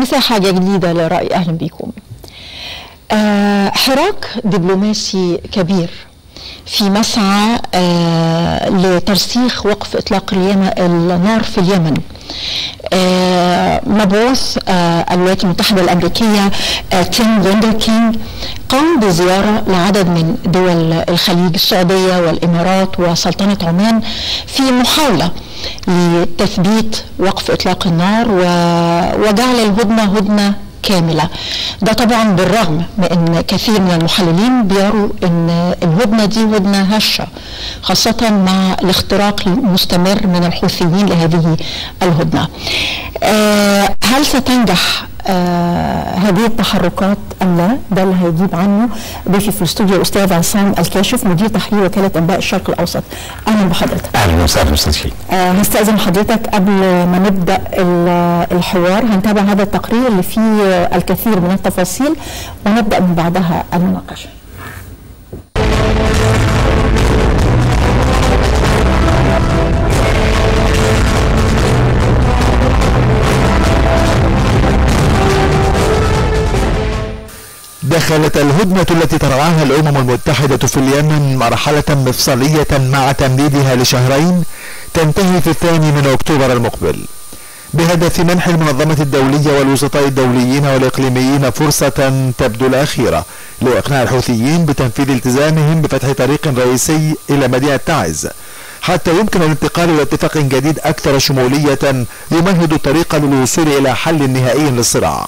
مساحة جديدة لرأي. أهلا بكم. حراك دبلوماسي كبير في مسعى لترسيخ وقف إطلاق النار في اليمن. مبعوث الولايات المتحدة الأمريكية تيم ليندر كينج قام بزيارة لعدد من دول الخليج، السعودية والإمارات وسلطنة عمان، في محاولة لتثبيت وقف إطلاق النار وجعل الهدنة هدنة كاملة. ده طبعا بالرغم من ان كثير من المحللين بيروا ان الهدنة دي هدنة هشة، خاصة مع الاختراق المستمر من الحوثيين لهذه الهدنة. هل ستنجح هذه التحركات ام لا؟ ده اللي هيجيب عنه ضيفي في الاستوديو الاستاذ عصام الكاشف، مدير تحرير وكالة انباء الشرق الاوسط. اهلا بحضرتك. اهلا وسهلا استاذ شيخ. هستأذن حضرتك قبل ما نبدا الحوار هنتابع هذا التقرير اللي فيه الكثير من التفاصيل ونبدا من بعدها المناقشه. دخلت الهدنة التي ترعاها الأمم المتحدة في اليمن مرحلة مفصلية مع تمديدها لشهرين تنتهي في 2 أكتوبر المقبل، بهدف منح المنظمة الدولية والوسطاء الدوليين والإقليميين فرصة تبدو الأخيرة لإقناع الحوثيين بتنفيذ التزامهم بفتح طريق رئيسي إلى مدينة تعز، حتى يمكن الانتقال إلى اتفاق جديد أكثر شمولية يمهد الطريق للوصول إلى حل نهائي للصراع.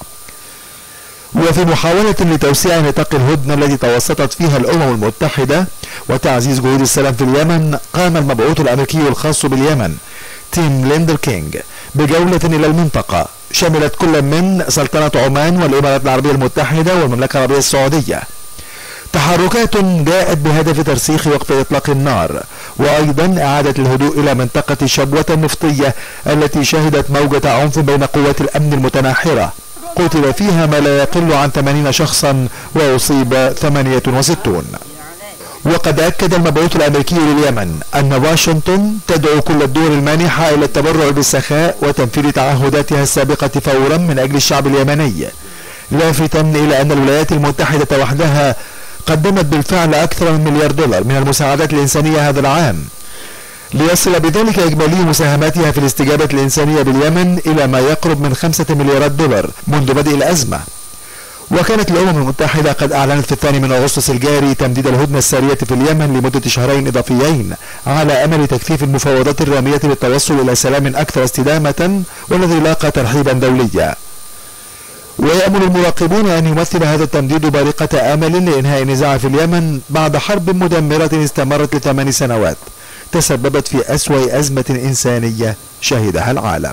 وفي محاولة لتوسيع نطاق الهدنة التي توسطت فيها الأمم المتحدة وتعزيز جهود السلام في اليمن، قام المبعوث الأمريكي الخاص باليمن تيم ليندر كينج بجولة إلى المنطقة شملت كل من سلطنة عمان والإمارات العربية المتحدة والمملكة العربية السعودية. تحركات جاءت بهدف ترسيخ وقف إطلاق النار، وأيضا إعادة الهدوء إلى منطقة شبوة النفطية التي شهدت موجة عنف بين قوات الأمن المتناحرة قتل فيها ما لا يقل عن 80 شخصا وأصيب 68. وقد أكد المبعوث الأمريكي لليمن أن واشنطن تدعو كل الدول المانحة إلى التبرع بالسخاء وتنفيذ تعهداتها السابقة فورا من أجل الشعب اليمني، لافتا إلى أن الولايات المتحدة وحدها قدمت بالفعل أكثر من $1 مليار من المساعدات الإنسانية هذا العام، ليصل بذلك إجمالي مساهماتها في الاستجابة الإنسانية باليمن إلى ما يقرب من $5 مليارات منذ بدء الأزمة. وكانت الأمم المتحدة قد أعلنت في 2 أغسطس الجاري تمديد الهدنة السارية في اليمن لمدة 2 شهرين إضافيين على أمل تكثيف المفاوضات الرامية للتوصل إلى سلام أكثر استدامة والذي لاقى ترحيبا دوليا. ويأمل المراقبون أن يمثل هذا التمديد بارقة آمل لإنهاء النزاع في اليمن بعد حرب مدمرة استمرت ل8 سنوات تسببت في أسوأ أزمة إنسانية شهدها العالم.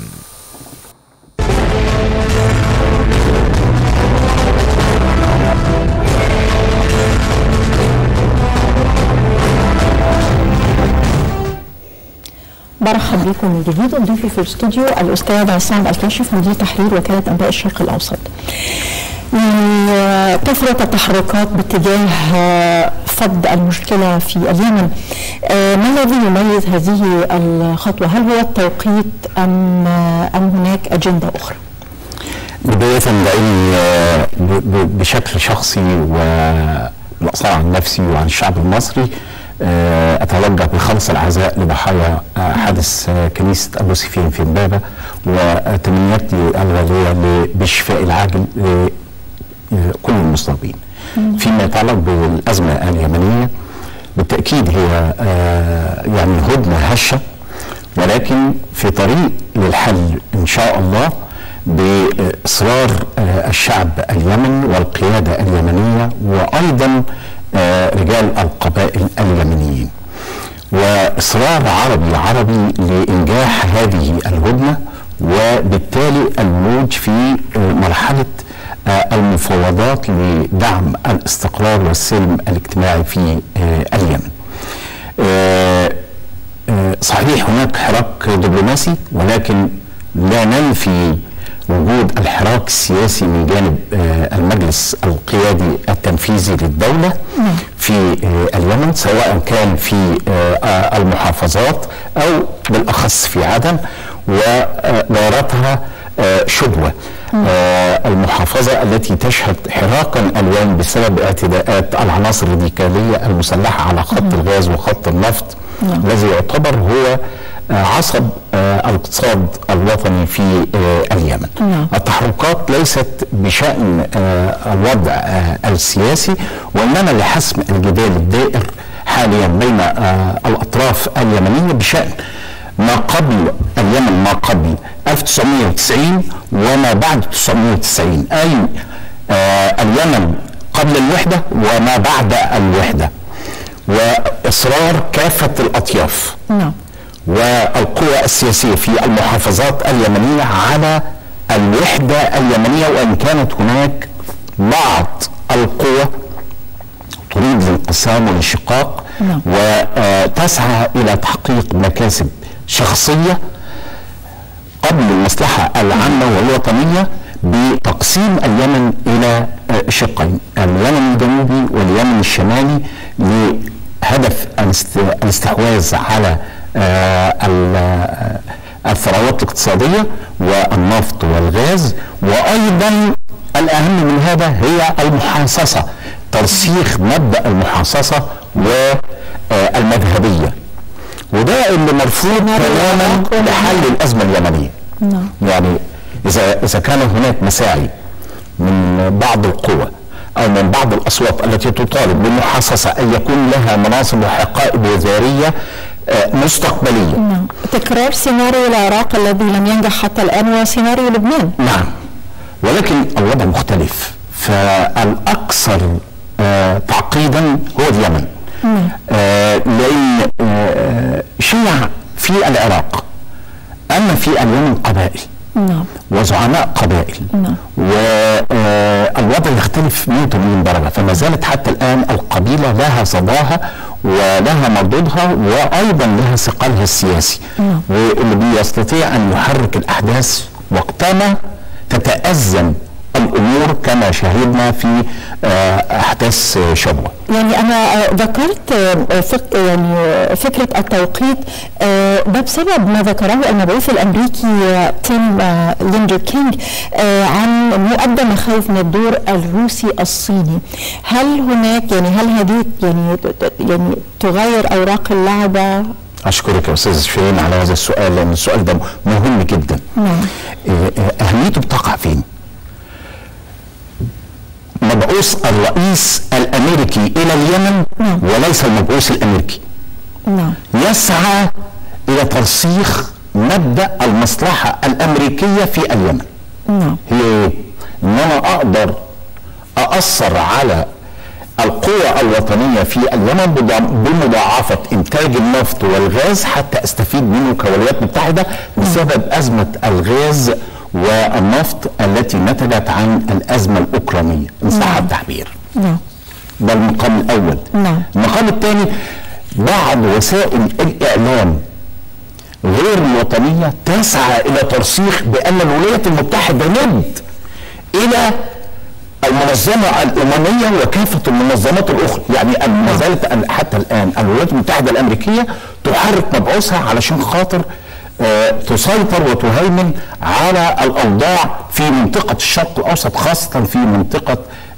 برحب بكم من جديد. ضيفي في الاستوديو الأستاذ عصام الكاشف، مدير تحرير وكالة أنباء الشرق الأوسط. كثرة التحركات باتجاه فض المشكلة في اليمن، ما الذي يميز هذه الخطوة؟ هل هو التوقيت أم هناك أجندة أخرى؟ بداية لأني بشكل شخصي والأصالة عن نفسي وعن الشعب المصري أتوجه بخلص العزاء لضحايا حادث كنيسة أبو سفين في إمبابة، وتمنياتي الغالية بالشفاء العاجل لكل المصابين. فيما يتعلق بالأزمة اليمنية بالتأكيد هي يعني هدنة هشة، ولكن في طريق للحل إن شاء الله بإصرار الشعب اليمني والقيادة اليمنية وأيضا رجال القبائل اليمنيين، وإصرار عربي لإنجاح هذه الهدنة، وبالتالي الموج في مرحلة المفاوضات لدعم الاستقرار والسلم الاجتماعي في اليمن. صحيح هناك حراك دبلوماسي، ولكن لا ننفي وجود الحراك السياسي من جانب المجلس القيادي التنفيذي للدولة في اليمن، سواء كان في المحافظات أو بالأخص في عدن ودائرتها شبوة. المحافظة التي تشهد حراقا ألوان بسبب اعتداءات العناصر الراديكالية المسلحة على خط الغاز وخط النفط الذي يعتبر هو عصب الاقتصاد الوطني في اليمن. التحركات ليست بشأن الوضع السياسي، وإنما لحسم الجدال الدائر حاليا بين الأطراف اليمنية بشأن ما قبل اليمن، ما قبل 1990 وما بعد 1990، أي اليمن قبل الوحدة وما بعد الوحدة، وإصرار كافة الأطياف والقوى السياسية في المحافظات اليمنية على الوحدة اليمنية، وإن كانت هناك بعض القوى تريد الانقسام والانشقاق وتسعى إلى تحقيق مكاسب شخصية قبل المصلحة العامة والوطنية بتقسيم اليمن إلى شقين، اليمن الجنوبي واليمن الشمالي، لهدف الاستحواذ على الثروات الاقتصادية والنفط والغاز، وأيضا الأهم من هذا هي المحاصصة، ترسيخ مبدأ المحاصصة والمذهبية، وده اللي مرفوض تماما لحل الأزمة اليمنية. يعني إذا كان هناك مساعي من بعض القوى أو من بعض الأصوات التي تطالب بالمحاصصة أن يكون لها مناصب وحقائب وزارية مستقبلية. تكرار سيناريو العراق الذي لم ينجح حتى الآن وسيناريو لبنان. نعم، ولكن الوضع مختلف، فالأكثر تعقيدا هو اليمن. لأن شيع في العراق أما في اليمن قبائل وزعماء قبائل، والوضع يختلف 180 درجة، فما زالت حتى الآن القبيلة لها صداها ولها مردودها وأيضا لها ثقلها السياسي، واللي بيستطيع أن يحرك الأحداث وقتما تتأزم الأمور كما شاهدنا في أحداث شبوة. يعني أنا ذكرت فكرة التوقيت ده بسبب ما ذكره المبعوث الأمريكي تيم ليندر كينج عن مؤدى مخاوف من الدور الروسي الصيني. هل هناك هل هذه يعني تغير أوراق اللعبة؟ أشكرك يا أستاذ شيرين على هذا السؤال، لأن السؤال ده مهم جدا. أهميته بتقع فين؟ مبعوث الرئيس الامريكي الى اليمن وليس المبعوث الامريكي يسعى الى ترسيخ مبدأ المصلحة الامريكية في اليمن. هي ايه؟ ان انا اقدر اأثر على القوى الوطنية في اليمن بمضاعفة انتاج النفط والغاز حتى استفيد منه كولايات متحدة بسبب ازمة الغاز والنفط التي نتجت عن الأزمة الأوكرانية إن صح التعبير. ده المقام الأول. المقام الثاني، بعض وسائل الإعلام غير الوطنية تسعى إلى ترسيخ بأن الولايات المتحدة ند إلى المنظمة الأممية وكافة المنظمات الأخرى، يعني ما زالت حتى الآن الولايات المتحدة الأمريكية تحرك مبعوثها علشان خاطر تسيطر وتهيمن على الأوضاع في منطقة الشرق الأوسط، خاصة في منطقة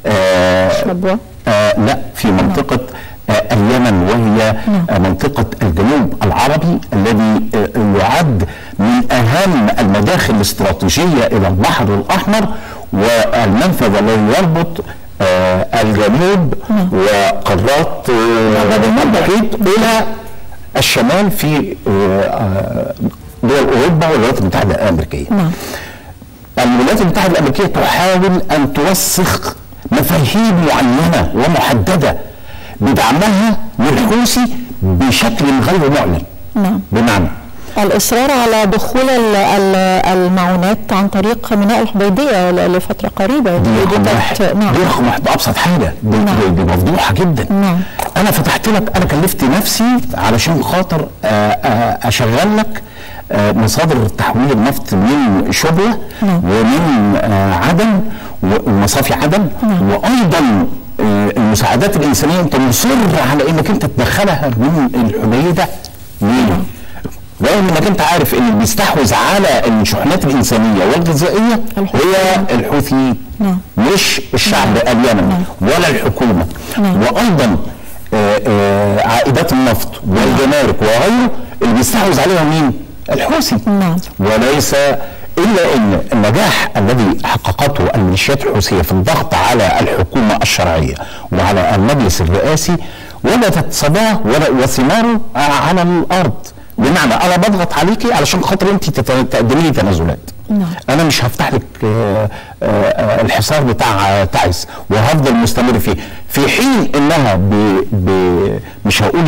لا في منطقة اليمن، وهي منطقة الجنوب العربي الذي يعد من أهم المداخل الاستراتيجية إلى البحر الأحمر والمنفذ الذي يربط الجنوب وقارات المحيط إلى الشمال في دول أوروبا والولايات المتحدة الأمريكية. الولايات المتحدة الأمريكية تحاول أن توسخ مفاهيم معينة ومحددة بدعمها للحوثي بشكل غير معلن. بمعنى الإصرار على دخول المعونات عن طريق ميناء الحديدية لفترة قريبة. دي رقم واحد بأبسط حاجة، دي مفضوحة جدا. أنا فتحت لك، أنا كلفت نفسي علشان خاطر أشغل لك مصادر تحويل النفط من شبوة ومن عدن ومصافي عدن، وأيضا المساعدات الإنسانية أنت مصر على إنك أنت تدخلها من الحديدة. ليه؟ رغم انك انت عارف ان اللي بيستحوذ على الشحنات الانسانيه والغذائيه هي الحوثيين، مش الشعب اليمني ولا الحكومه. وايضا عائدات النفط والجمارك وغيره اللي بيستحوذ عليها مين؟ الحوثي. وليس الا ان النجاح الذي حققته الميليشيات الحوثيه في الضغط على الحكومه الشرعيه وعلى المجلس الرئاسي ولدت صداه وثماره على الارض. بمعنى انا بضغط عليكي علشان خاطر انت تقدمي لي تنازلات. انا مش هفتح لك الحصار بتاع تعز وهفضل مستمر فيه، في حين انها مش هقول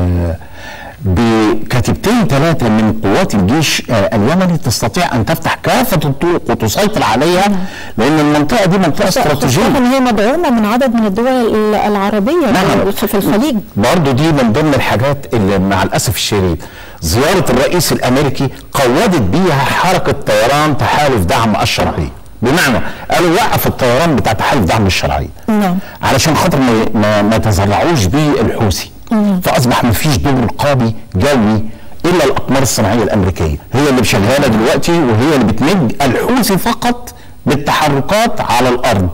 بكتيبتين 3 من قوات الجيش اليمني تستطيع ان تفتح كافه الطرق وتسيطر عليها، لان المنطقه دي منطقه استراتيجيه. هي مدعومه من عدد من الدول العربيه في الخليج. برضه دي من ضمن الحاجات اللي مع الاسف الشديد زياره الرئيس الامريكي قودت بيها حركه طيران تحالف دعم الشرعيه. بمعنى قالوا وقف الطيران بتاع تحالف دعم الشرعيه علشان خاطر ما تزرعوش بيه الحوثي. فاصبح ما فيش دور رقابي جوي الا الاقمار الصناعيه الامريكيه هي اللي شغاله دلوقتي، وهي اللي بتمد الحوثي فقط بالتحركات على الارض،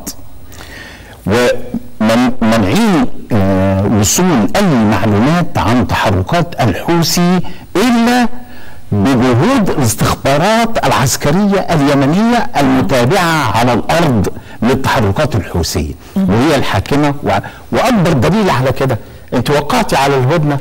ومنعين وصول اي معلومات عن تحركات الحوثي الا بجهود الاستخبارات العسكريه اليمنيه المتابعه على الارض للتحركات الحوثيه، وهي الحاكمه. واكبر دليل على كده انت وقعتي على الهدنه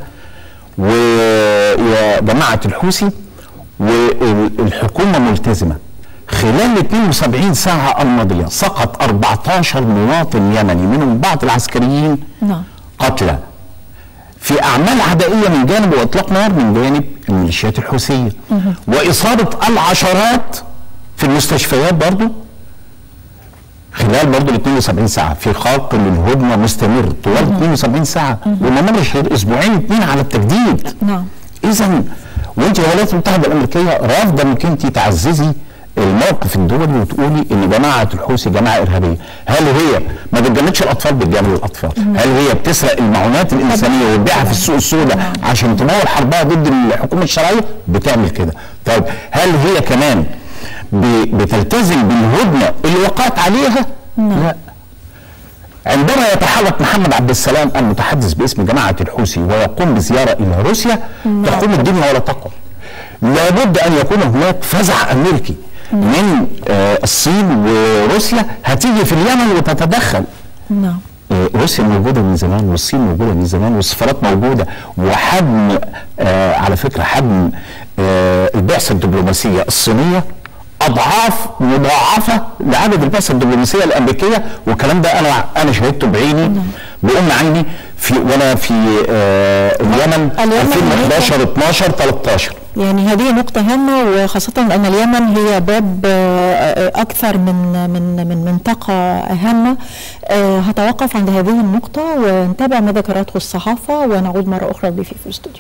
وجماعه الحوثي والحكومه ملتزمه. خلال 72 ساعه الماضيه سقط 14 مواطن يمني منهم بعض العسكريين قتلى في اعمال عدائيه من جانب واطلاق نار من جانب الميليشيات الحوثيه، واصابه العشرات في المستشفيات برضو خلال برضو 72 ساعه، في خلق للهدنه مستمر طوال 72 ساعه وما مرش غير اسبوعين 2 على التجديد. اذا وانت الولايات المتحده الامريكيه رافضه انك انت تعززي الموقف الدولي وتقولي ان جماعه الحوثي جماعه ارهابيه. هل هي ما بتجندش الاطفال بتجند الاطفال؟ هل هي بتسرق المعونات الانسانيه وتبيعها في السوق السوداء عشان تمول حربها ضد الحكومه الشرعيه؟ بتعمل كده. طيب هل هي كمان بتلتزم بالهدنه اللي وقعت عليها؟ لا. عندما يتحرك محمد عبد السلام المتحدث باسم جماعه الحوثي ويقوم بزياره الى روسيا تقوم الدنيا ولا تقوم. لابد ان يكون هناك فزع امريكي من الصين وروسيا هتيجي في اليمن وتتدخل. روسيا موجوده من زمان والصين موجوده من زمان والسفارات موجوده، وحجم على فكره حجم البعثه الدبلوماسيه الصينيه اضعاف مضاعفه لعدد البعثه الدبلوماسيه الامريكيه، والكلام ده انا شهدته بعيني بأم عيني وانا في اليمن 2011 12 13. يعني هذه نقطة هامة، وخاصة أن اليمن هي باب أكثر من منطقة هامة. هتوقف عند هذه النقطة ونتابع ما ذكرته الصحافة ونعود مرة أخرى بضيفي في الاستوديو.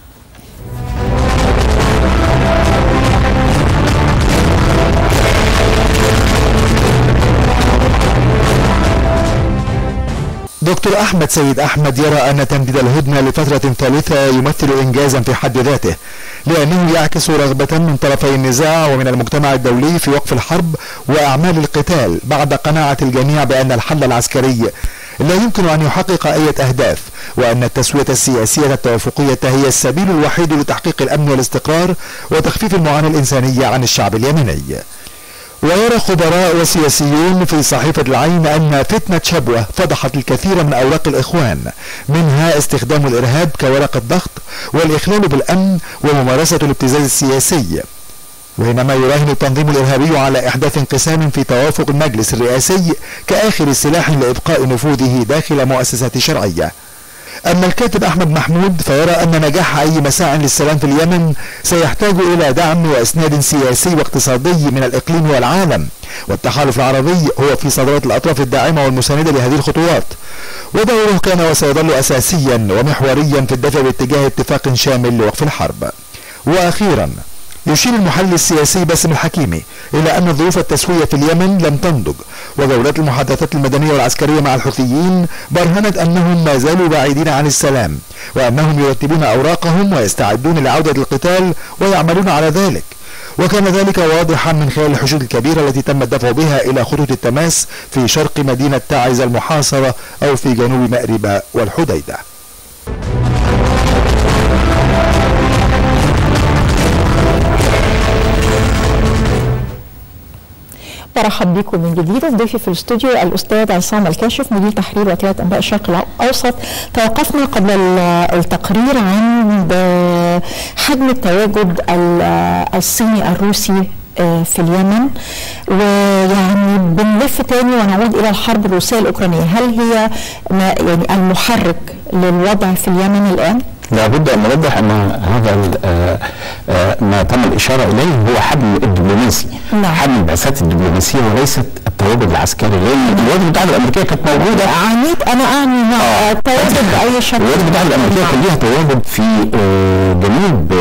دكتور أحمد سيد أحمد يرى أن تمديد الهدنة لفترة ثالثة يمثل إنجازا في حد ذاته، لأنه يعكس رغبة من طرفي النزاع ومن المجتمع الدولي في وقف الحرب وأعمال القتال بعد قناعة الجميع بأن الحل العسكري لا يمكن أن يحقق أي أهداف، وأن التسوية السياسية التوافقية هي السبيل الوحيد لتحقيق الأمن والاستقرار وتخفيف المعاناة الإنسانية عن الشعب اليمني. ويرى خبراء وسياسيون في صحيفة العين أن فتنة شبوة فضحت الكثير من أوراق الإخوان، منها استخدام الإرهاب كورقة ضغط والإخلال بالأمن وممارسة الابتزاز السياسي، وإنما يراهن التنظيم الإرهابي على إحداث انقسام في توافق المجلس الرئاسي كآخر سلاح لإبقاء نفوذه داخل مؤسسات شرعية. أما الكاتب أحمد محمود فيرى أن نجاح أي مساع للسلام في اليمن سيحتاج إلى دعم وإسناد سياسي واقتصادي من الإقليم والعالم، والتحالف العربي هو في صدارة الأطراف الداعمة والمساندة لهذه الخطوات، ودوره كان وسيظل أساسيا ومحوريا في الدفع باتجاه اتفاق شامل لوقف الحرب. وأخيرا يشير المحلل السياسي باسم الحكيمي إلى أن ظروف التسوية في اليمن لم تنضج، وجولات المحادثات المدنية والعسكرية مع الحوثيين برهنت أنهم ما زالوا بعيدين عن السلام، وأنهم يرتبون أوراقهم ويستعدون لعودة القتال ويعملون على ذلك. وكان ذلك واضحا من خلال الحشود الكبيرة التي تم الدفع بها إلى خطوط التماس في شرق مدينة تعز المحاصرة أو في جنوب مأرب والحديدة. برحب بكم من جديد. ضيفي في الاستوديو الاستاذ عصام الكاشف مدير تحرير وكالة انباء الشرق الاوسط. توقفنا قبل التقرير عن حجم التواجد الصيني الروسي في اليمن، ويعني بنلف تاني ونعود الى الحرب الروسيه الاوكرانيه. هل هي يعني المحرك للوضع في اليمن الان؟ لابد ان نوضح ان هذا ما تم الاشاره اليه هو حجم الدبلوماسي، حجم البعثات الدبلوماسيه وليست التواجد العسكري، لان الولايات المتحده الامريكيه كانت موجوده. انا اعني التواجد باي شكل. الولايات المتحده الامريكيه كان ليها تواجد في جنوب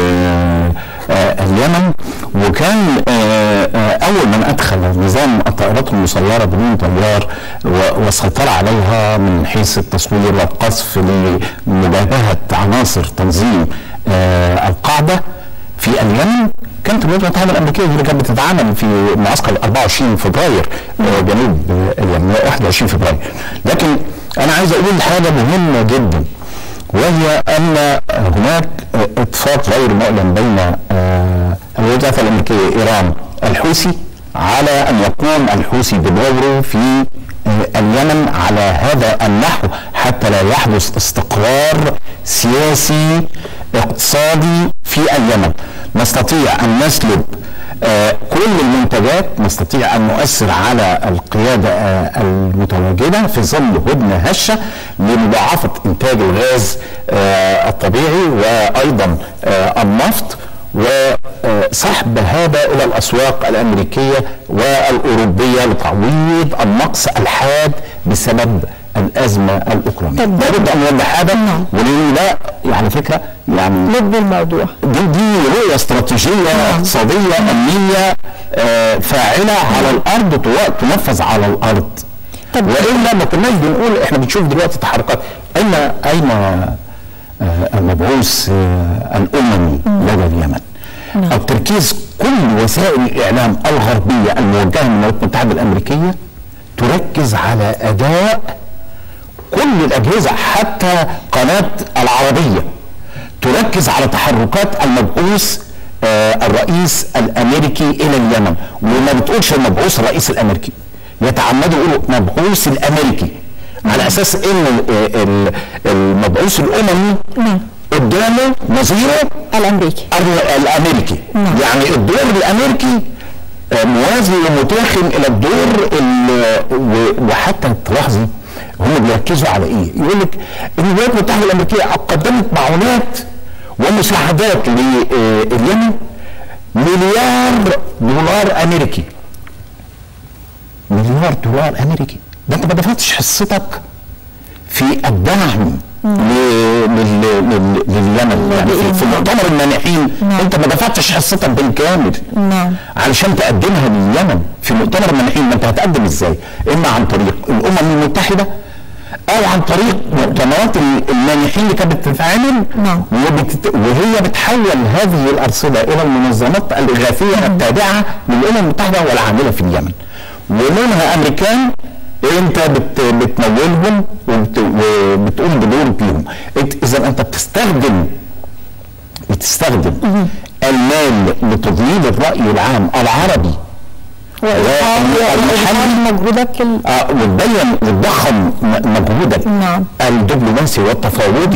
اليمن، وكان اول من ادخل نظام الطائرات المسيره بدون طيار والسيطره عليها من حيث التصوير والقصف لمجابهه عناصر تنظيم القاعده في اليمن كانت الولايات المتحده الامريكيه اللي كانت بتتعامل في معسكر 24 فبراير جنوب اليمن 21 فبراير. لكن انا عايز اقول حاجه مهمه جدا، وهي ان هناك اتفاق غير معلن بين الولايات المتحده الامريكيه ايران الحوثي على ان يقوم الحوثي بدوره في اليمن على هذا النحو حتى لا يحدث استقرار سياسي اقتصادي في اليمن. نستطيع ان نسلب كل المنتجات، نستطيع ان نؤثر على القياده المتواجده في ظل هدنه هشه لمضاعفه انتاج الغاز الطبيعي وايضا النفط، وسحب هذا الى الاسواق الامريكيه والاوروبيه لتعويض النقص الحاد بسبب الازمه الاوكرانيه. لابد ان نوضح هذا، ولان ده يعني فكره يعني لب الموضوع دي رؤيه استراتيجيه اقتصاديه امنيه فاعله على الارض تنفذ على الارض. والا ما كناش بنقول. احنا بنشوف دلوقتي تحركات. اين المبعوث الاممي لدى اليمن؟ التركيز كل وسائل الاعلام الغربيه الموجهه من الولايات المتحده الامريكيه تركز على اداء كل الاجهزه، حتى قناه العربيه تركز على تحركات المبعوث الرئيس الامريكي الى اليمن، وما بتقولش المبعوث الرئيس الامريكي، يتعمدوا يقولوا مبعوث الامريكي على اساس ان المبعوث الاممي قدامه نظيره الامريكي. يعني الدور الامريكي موازي ومتاخم الى الدور وحتى تلاحظي هم بيركزوا على ايه؟ يقول لك ان الولايات المتحده الامريكيه قدمت معونات ومساعدات لليمن $1,000,000,000 امريكي. $1,000,000,000 امريكي، ده انت ما دفعتش حصتك في الدعم لليمن. يعني في مؤتمر المانحين انت ما دفعتش حصتك بالكامل علشان تقدمها لليمن. في مؤتمر المانحين ما انت هتقدم ازاي؟ اما عن طريق الامم المتحده او عن طريق مؤتمرات المانحين اللي كانت بتتعمل، وهي بتحول هذه الارصده الى المنظمات الاغاثيه التابعه للامم المتحده والعامله في اليمن، ومنها امريكان انت بتمولهم وبتقوم بدور فيهم. اذا انت بتستخدم المال لتضليل الراي العام العربي مجهودك وتبين وتضخم مجهودك الدبلوماسي والتفاوضي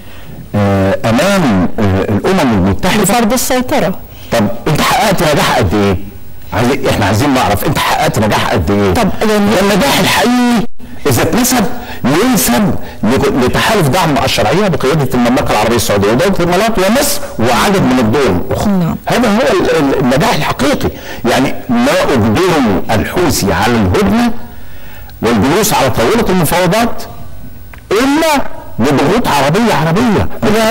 امام الامم المتحده لفرض السيطره. طب انت حققت نجاح قد ايه؟ احنا عايزين نعرف انت حققت نجاح قد ايه؟ طب يعني النجاح الحقيقي اذا اتنسب ينسب لتحالف دعم الشرعيه بقياده المملكه العربيه السعوديه ودوله الامارات ومصر وعدد من الدول الاخرى. هذا هو النجاح الحقيقي. يعني ما اجبره الحوثي على الهدنه والجلوس على طاوله المفاوضات الا بضغوط عربيه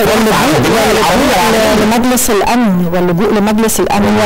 لمجلس الامن واللجوء لمجلس الامن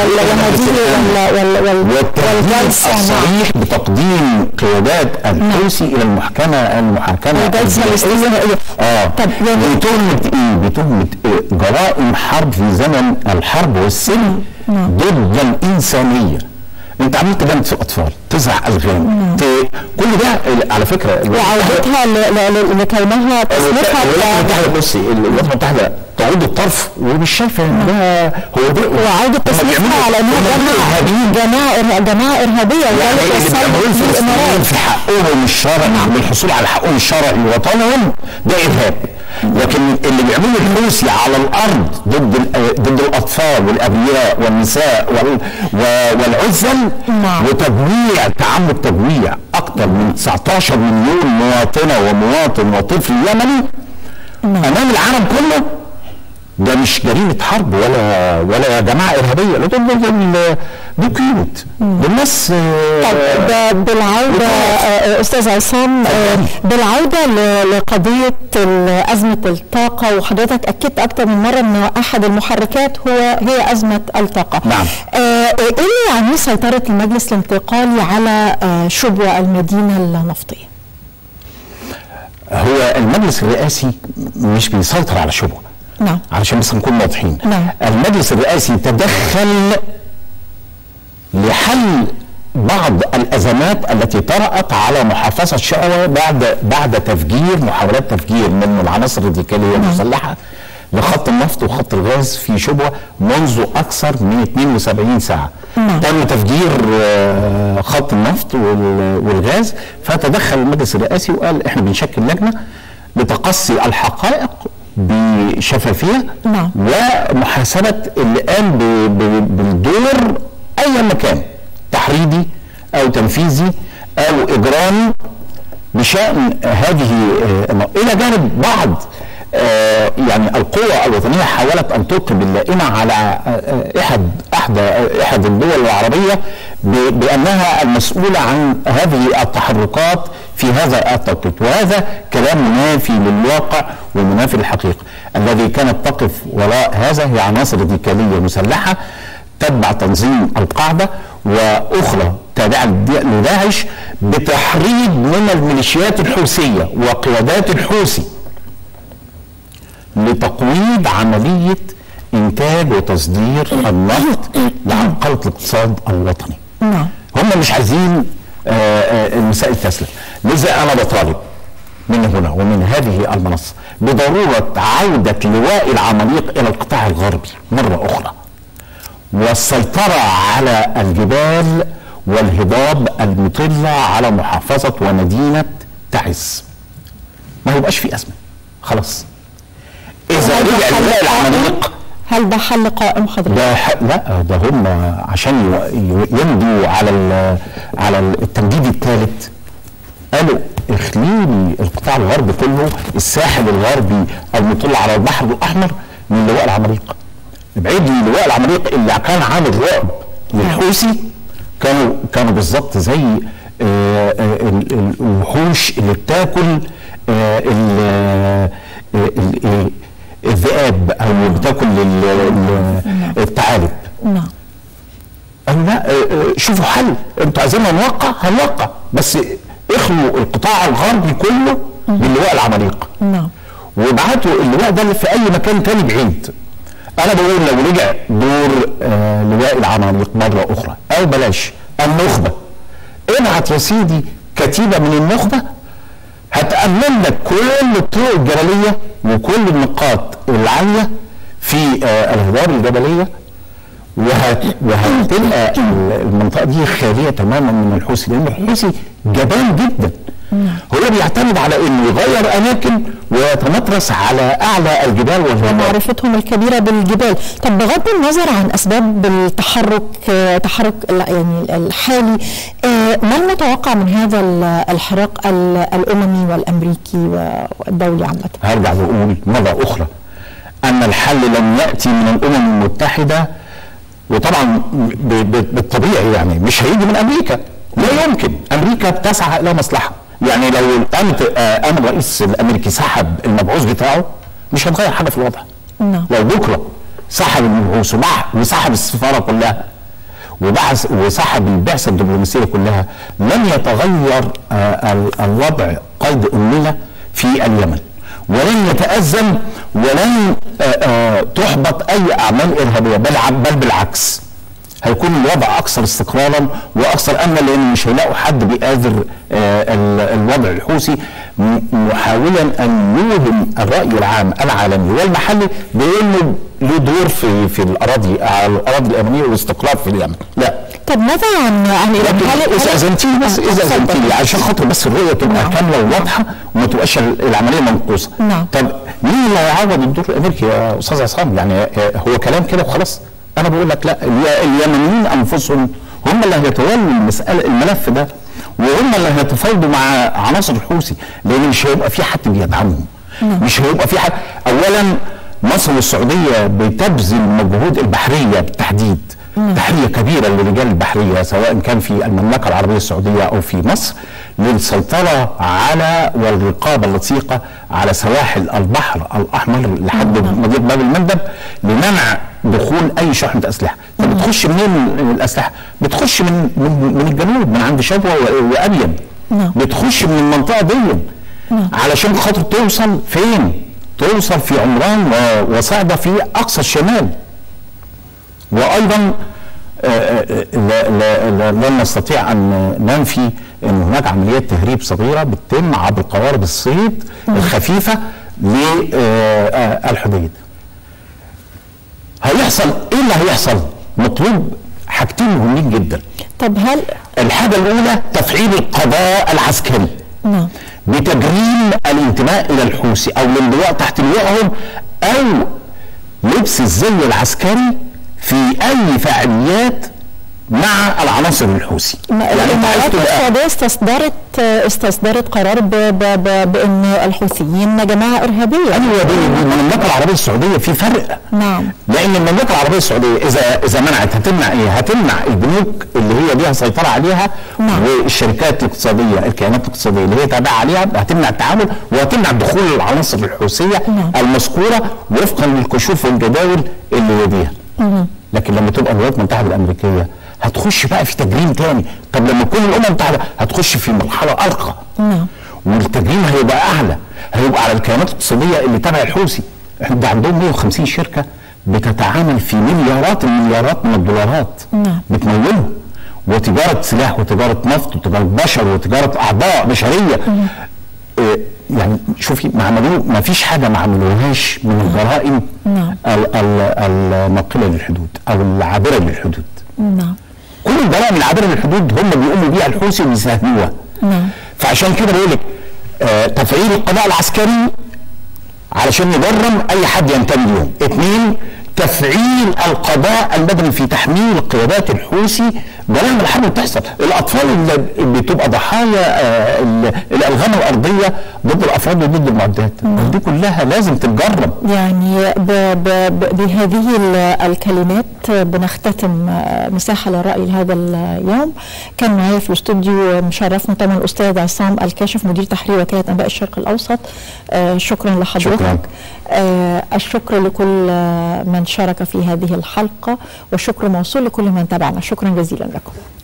والجلسه الصريح بتقديم قيادات الحوثي الى المحاكمه الجلسه الاستثنائيه. طب بتهمه جرائم حرب في زمن الحرب والسلم ضد الانسانيه. انت عملت بند في الاطفال، تزرع الغام، كل ده على فكره وعودتها لكونها تصنيفها. الولايات المتحده بصي، الولايات المتحده تعود الطرف ومش شايفه ان ده هو ده، وعوده تصنيفها على انها جماعه ارهابيه في حقهم الشرعي بالحصول على حقهم الشرعي وطنهم ده ارهاب. لكن اللي بيعملوا الحوثي على الارض ضد الاطفال والابرياء والنساء والعزل وتجويع، تعمد تجويع اكثر من 19 مليون مواطنه ومواطن وطفل يمني امام العالم كله، ده مش جريمه حرب ولا يا جماعه ارهابيه، لا دول كيوت الناس. طب بالعوده استاذ عصام، بالعوده لقضيه ازمه الطاقه، وحضرتك اكدت اكثر من مره ان احد المحركات هي ازمه الطاقه. نعم. ايه اللي يعني سيطره المجلس الانتقالي على شبوه المدينه النفطيه؟ هو المجلس الرئاسي مش بيسيطر على شبوه. نعم. علشان بس نكون واضحين. نعم. المجلس الرئاسي تدخل لحل بعض الازمات التي طرأت على محافظه شقوه بعد محاولات تفجير من العناصر الراديكاليه المسلحه لخط النفط وخط الغاز في شبوه منذ اكثر من 72 ساعه. تم تفجير خط النفط والغاز، فتدخل المجلس الرئاسي وقال احنا بنشكل لجنه لتقصي الحقائق بشفافيه ومحاسبه اللي قام بالدور اي مكان تحريضي او تنفيذي او اجرامي بشان هذه الى جانب بعض يعني القوى الوطنيه حاولت ان تلقي باللائمه على احد الدول العربيه بانها المسؤوله عن هذه التحركات في هذا التوقيت، وهذا كلام منافي للواقع ومنافي للحقيقه. الذي كانت تقف وراء هذا هي عناصر راديكاليه مسلحه تتبع تنظيم القاعده واخرى تابعه لداعش بتحريض من الميليشيات الحوثيه وقيادات الحوثي لتقويض عمليه انتاج وتصدير النفط لعرقله الاقتصاد الوطني. هم مش عايزين المسائل تسلم، لذا انا بطالب من هنا ومن هذه المنصه بضروره عوده لواء العماليق الى القطاع الغربي مره اخرى، والسيطره على الجبال والهضاب المطله على محافظه ومدينه تعز. ما يبقاش في ازمه خلاص. إذا رجع لواء العماليق، هل ده حل قائم حضرتك؟ لا، ده هم عشان يمضوا على التمديد الثالث قالوا اخليني القطاع الغربي كله، الساحل الغربي المطل على البحر الاحمر من لواء العماليق. ابعد لي لواء العماليق اللي كان عامل رعب للحوثي، كانوا بالظبط زي الوحوش اللي بتاكل الذئاب او بتاكل الثعالب. قالوا لا، شوفوا حل، انتوا عايزيننا نوقع هنوقع، بس اخلوا القطاع الغربي كله باللواء العماليق. وابعتوا اللواء ده في اي مكان تاني بعيد. انا بقول لو رجع دور لواء العماليق مره اخرى، او بلاش النخبه، ابعت يا سيدي كتيبه من النخبه هتأمن لك كل الطرق الجبليه وكل النقاط العاليه في الهضاب الجبليه، وهتلقى المنطقه دي خاليه تماما من الحوثي، لان الحوثي جبان جدا. هو بيعتمد على انه يغير اماكن ويتمترس على اعلى الجبال والهضاب، معرفتهم الكبيره بالجبال. طب بغض النظر عن اسباب التحرك يعني الحالي، ما المتوقع من هذا الحراك الاممي والامريكي والدولي عامه؟ هرجع واقول مره اخرى ان الحل لم ياتي من الامم المتحده، وطبعا بالطبيعي يعني مش هيجي من امريكا، لا يمكن. امريكا بتسعى الى مصلحه، يعني لو قام الرئيس الامريكي سحب المبعوث بتاعه مش هتغير حاجه في الوضع. لو بكره سحب المبعوث وسحب السفاره كلها وسحب البعثه الدبلوماسيه كلها، لن يتغير الوضع قيد أمنية في اليمن، ولن يتأزم، ولن تحبط أي أعمال إرهابية، بل بالعكس هيكون الوضع أكثر استقرارا وأكثر أمنا، لأن مش هيلاقوا حد بيآذر الوضع الحوثي، محاولا أن يوهم الرأي العام العالمي والمحلي بأنه له دور في الأراضي اليمنية والاستقرار في اليمن. لا. طب ماذا عن إذا أذنتيني بس، إذا أذنتيني عشان خاطر بس الرؤية تبقى كاملة وواضحة وما تبقاش العملية منقوصة. طب مين اللي هيعوض الدور الأمريكي يا أستاذ عصام؟ يعني هو كلام كده وخلاص؟ أنا بقول لك لا، اليمنيين أنفسهم هم اللي هيتولوا الملف ده، وهم اللي هيتفاوضوا مع عناصر الحوثي، لأن مش هيبقى في حد بيدعمهم. مش هيبقى في حد. أولا مصر والسعودية بتبذل مجهود البحرية بالتحديد، تحرية كبيرة للرجال البحرية سواء كان في المملكة العربية السعودية أو في مصر، للسيطرة على والرقابة اللصيقة على سواحل البحر الأحمر لحد مضيق باب المندب، لمنع دخول أي شحنة أسلحة. بتخش منين الأسلحة؟ بتخش من الجنوب، من عند شبوة وأبين. بتخش من المنطقة دي علشان خاطر توصل فين؟ توصل في عمران وصعدة في أقصى الشمال. وأيضا لا نستطيع أن ننفي أن هناك عمليات تهريب صغيرة بتتم عبر قوارب الصيد الخفيفة للحديد. هيحصل إيه اللي هيحصل؟ مطلوب حاجتين مهمين جدا. طب هل الحاجة الأولى تفعيل القضاء العسكري بتجريم الانتماء إلى الحوثي أو الانضواء تحت لوائهم، أو لبس الزي العسكري في أي فعاليات مع العناصر الحوثي. الإمارات السعودية استصدرت قرار بأن الحوثيين جماعة إرهابية. أيوة، بين المملكة العربية السعودية في فرق. لأن المملكة العربية السعودية إذا منعت هتمنع إيه؟ هتمنع البنوك اللي هي ليها سيطرة عليها، والشركات الاقتصادية، الكيانات الاقتصادية اللي هي تابعة عليها، هتمنع التعامل وهتمنع دخول العناصر الحوثية المذكورة وفقا للكشوف والجداول اللي لديها. لكن لما تبقى الولايات المتحدة الأمريكية هتخش بقى في تجريم تاني. طب لما تكون الأمم المتحدة هتخش في مرحلة أرقى، والتجريم هيبقى أعلى، هيبقى على الكيانات الاقتصادية اللي تبع الحوثي. ده عندهم 150 شركة بتتعامل في مليارات من الدولارات بتمولهم، وتجارة سلاح وتجارة نفط وتجارة بشر وتجارة أعضاء بشرية. يعني شوفي ما فيش حاجة ما عملوهاش من الجرائم الناقلة للحدود أو العابرة للحدود. كل الجرائم العابرة للحدود هم بيقوموا بيها الحوثي ويساهموها. فعشان كده بقول لك تفعيل القضاء العسكري علشان نجرم أي حد ينتمي لهم. 2 تفعيل القضاء المدني في تحميل قيادات الحوثي جرائم الحرب اللي بتحصل. الاطفال اللي بتبقى ضحايا الالغام الارضيه ضد الافراد وضد المعدات دي كلها لازم تتجرم. يعني بهذه الكلمات بنختتم مساحه للراي لهذا اليوم. كان معايا في الاستوديو مشرفنا طبعا الاستاذ عصام الكاشف مدير تحرير وكاله انباء الشرق الاوسط. شكرا لحضرتك. الشكر لكل من شارك في هذه الحلقة، والشكر موصول لكل من تابعنا. شكرا جزيلا لكم.